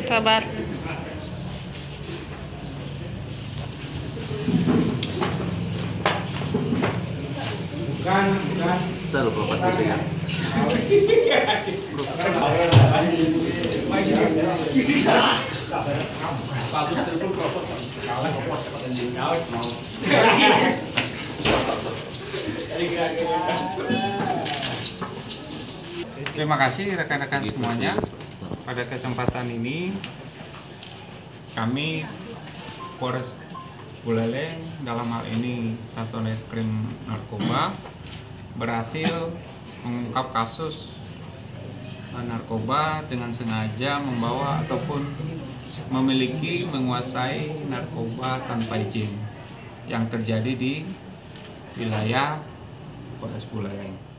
Sabar. Bukan. Kita lupa pasti ya. Terima kasih rekan-rekan semuanya. Pada kesempatan ini kami Polres Buleleng, dalam hal ini Satuan Reskrim Narkoba, berhasil mengungkap kasus narkoba dengan sengaja membawa ataupun menguasai narkoba tanpa izin yang terjadi di wilayah Polres Buleleng.